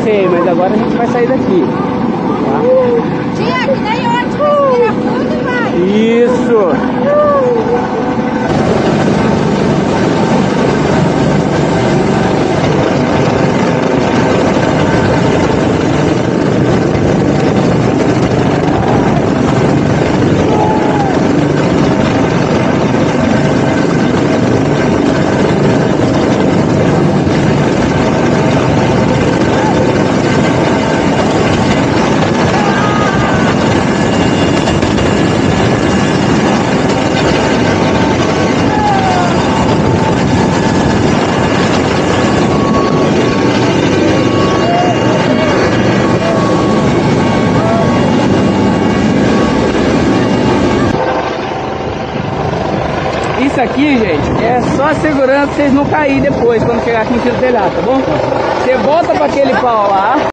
sei, mas agora a gente vai sair daqui. Tá? Tia, que daí onde vai virar fundo, vai? Isso! Isso aqui, gente, é só segurando pra vocês não caírem depois, quando chegar aqui em cima do telhado, tá bom? Você volta pra aquele pau lá.